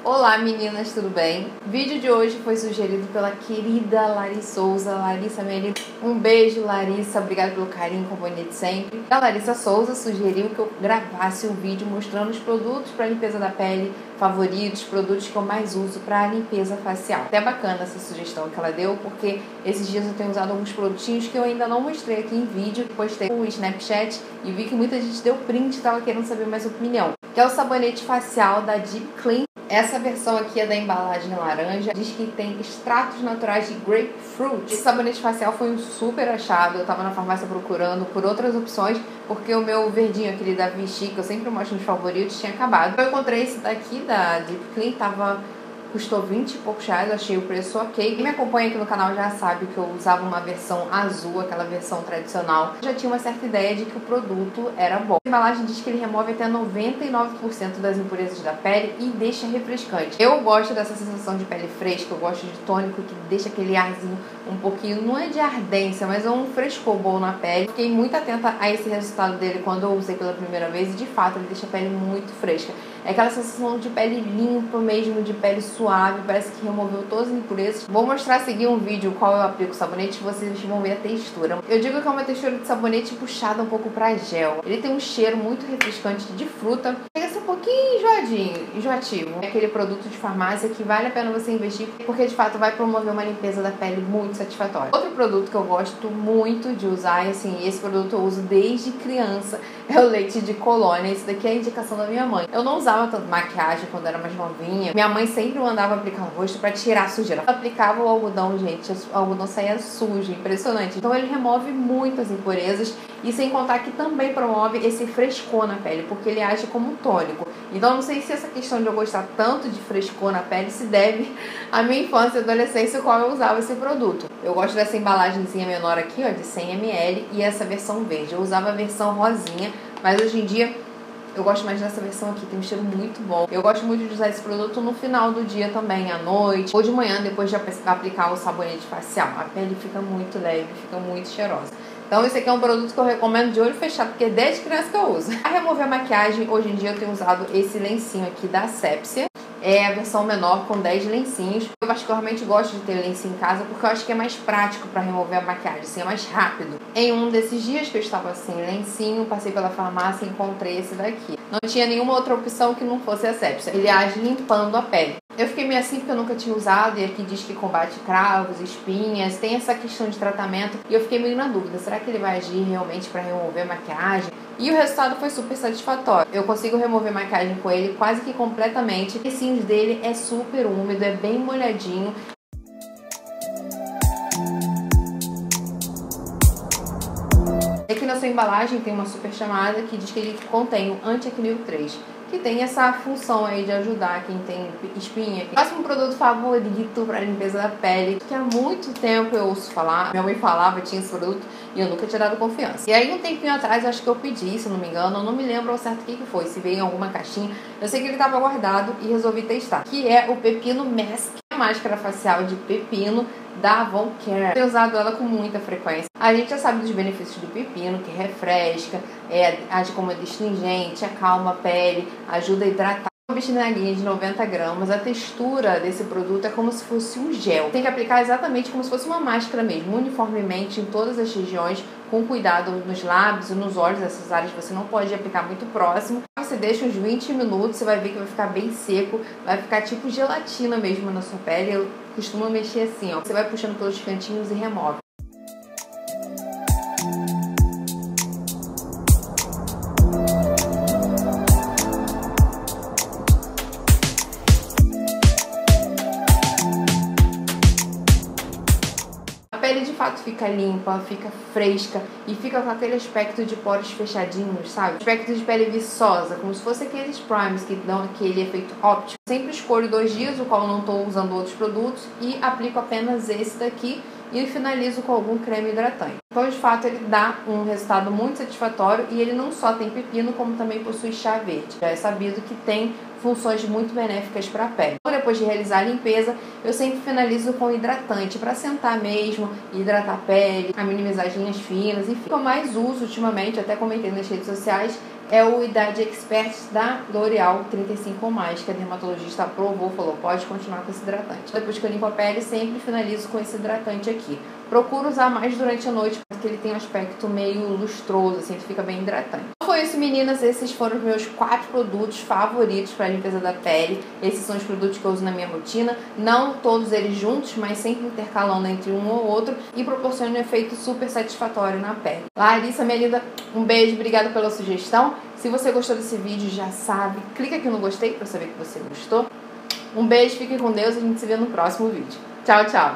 Olá meninas, tudo bem? O vídeo de hoje foi sugerido pela querida Larissa Souza. Larissa, minha linda, um beijo Larissa, obrigada pelo carinho e companhia de sempre. A Larissa Souza sugeriu que eu gravasse um vídeo mostrando os produtos para limpeza da pele favoritos, produtos que eu mais uso para limpeza facial. Até bacana essa sugestão que ela deu, porque esses dias eu tenho usado alguns produtinhos que eu ainda não mostrei aqui em vídeo. Postei no Snapchat e vi que muita gente deu print e estava querendo saber mais opinião. Que é o sabonete facial da Deep Clean. Essa versão aqui é da embalagem laranja, diz que tem extratos naturais de grapefruit. Esse sabonete facial foi um super achado, eu tava na farmácia procurando por outras opções, porque o meu verdinho, aquele da Vichy, que eu sempre mostro nos favoritos, tinha acabado. Eu encontrei esse daqui da Deep Clean, custou 20 e poucos reais, eu achei o preço ok. Quem me acompanha aqui no canal já sabe que eu usava uma versão azul, aquela versão tradicional. Eu já tinha uma certa ideia de que o produto era bom. A embalagem diz que ele remove até 99% das impurezas da pele e deixa refrescante. Eu gosto dessa sensação de pele fresca, eu gosto de tônico que deixa aquele arzinho um pouquinho, não é de ardência, mas é um frescor bom na pele. Fiquei muito atenta a esse resultado dele quando eu usei pela primeira vez e de fato ele deixa a pele muito fresca. É aquela sensação de pele limpa mesmo, de pele suave, parece que removeu todas as impurezas. Vou mostrar a seguir um vídeo qual eu aplico o sabonete e vocês vão ver a textura. Eu digo que é uma textura de sabonete puxada um pouco pra gel. Ele tem um cheiro muito refrescante de fruta. Chega a ser um pouquinho enjoativo. É aquele produto de farmácia que vale a pena você investir, porque de fato vai promover uma limpeza da pele muito satisfatória. Outro produto que eu gosto muito de usar, e assim, esse produto eu uso desde criança, é o leite de colônia. Esse daqui é a indicação da minha mãe. Eu não usava tanto maquiagem quando era mais novinha. Minha mãe sempre mandava aplicar no rosto pra tirar a sujeira. Ela aplicava o algodão, gente, o algodão saía sujo, impressionante. Então ele remove muitas impurezas e sem contar que também promove esse frescor na pele, porque ele age como um tônico. Então eu não sei se essa questão de eu gostar tanto de frescor na pele se deve à minha infância e adolescência, qual eu usava esse produto. Eu gosto dessa embalagenzinha menor aqui, ó, de 100 ml e essa versão verde. Eu usava a versão rosinha, mas hoje em dia eu gosto mais dessa versão aqui, tem um cheiro muito bom. Eu gosto muito de usar esse produto no final do dia também, à noite ou de manhã, depois de aplicar o sabonete facial. A pele fica muito leve, fica muito cheirosa. Então esse aqui é um produto que eu recomendo de olho fechado, porque desde criança que eu uso. Para remover a maquiagem, hoje em dia eu tenho usado esse lencinho aqui da Sepsia. É a versão menor com 10 lencinhos. Eu particularmente gosto de ter lencinho em casa porque eu acho que é mais prático para remover a maquiagem, assim, é mais rápido. Em um desses dias que eu estava sem lencinho, passei pela farmácia e encontrei esse daqui. Não tinha nenhuma outra opção que não fosse a Sepsia. Ele age limpando a pele. Eu fiquei meio assim porque eu nunca tinha usado e aqui diz que combate cravos, espinhas, tem essa questão de tratamento e eu fiquei meio na dúvida, será que ele vai agir realmente para remover a maquiagem? E o resultado foi super satisfatório. Eu consigo remover maquiagem com ele quase que completamente. O lencinho dele é super úmido, é bem molhadinho. Aqui na sua embalagem tem uma super chamada que diz que ele contém o Anti-Acne 3, que tem essa função aí de ajudar quem tem espinha. Próximo produto favorito para limpeza da pele, que há muito tempo eu ouço falar, minha mãe falava, tinha esse produto e eu nunca tinha dado confiança. E aí um tempinho atrás, acho que eu pedi, se não me engano, eu não me lembro ao certo o que foi, se veio em alguma caixinha, eu sei que ele estava guardado e resolvi testar, que é o Pepino Mask, a máscara facial de pepino da Avon Care. Eu tenho usado ela com muita frequência. A gente já sabe dos benefícios do pepino, que refresca, age como astringente, acalma a pele, ajuda a hidratar. Uma bisnaguinha de 90 gramas, a textura desse produto é como se fosse um gel. Tem que aplicar exatamente como se fosse uma máscara mesmo, uniformemente em todas as regiões, com cuidado nos lábios e nos olhos, essas áreas você não pode aplicar muito próximo. Você deixa uns 20 minutos, você vai ver que vai ficar bem seco, vai ficar tipo gelatina mesmo na sua pele. Eu costumo mexer assim, ó. Você vai puxando pelos cantinhos e remove. A pele de fato fica limpa, fica fresca e fica com aquele aspecto de poros fechadinhos, sabe? Aspecto de pele viçosa, como se fosse aqueles primes que dão aquele efeito óptico. Sempre escolho 2 dias, o qual não estou usando outros produtos, e aplico apenas esse daqui e finalizo com algum creme hidratante. Então, de fato, ele dá um resultado muito satisfatório e ele não só tem pepino, como também possui chá verde. Já é sabido que tem funções muito benéficas para a pele. Depois de realizar a limpeza, eu sempre finalizo com hidratante para sentar mesmo, hidratar a pele, minimizar as linhas finas, enfim. O que eu mais uso ultimamente, até comentei nas redes sociais, é o Idade Expert da L'Oréal 35 ou mais, que a dermatologista aprovou, falou, pode continuar com esse hidratante. Depois que eu limpo a pele, sempre finalizo com esse hidratante aqui. Procuro usar mais durante a noite, porque ele tem um aspecto meio lustroso, assim, que fica bem hidratante. Então foi isso, meninas. Esses foram os meus 4 produtos favoritos para a limpeza da pele. Esses são os produtos que eu uso na minha rotina. Não todos eles juntos, mas sempre intercalando entre um ou outro e proporcionam um efeito super satisfatório na pele. Larissa, minha linda, um beijo. Obrigada pela sugestão. Se você gostou desse vídeo, já sabe, clica aqui no gostei para saber que você gostou. Um beijo, fique com Deus e a gente se vê no próximo vídeo. Tchau, tchau!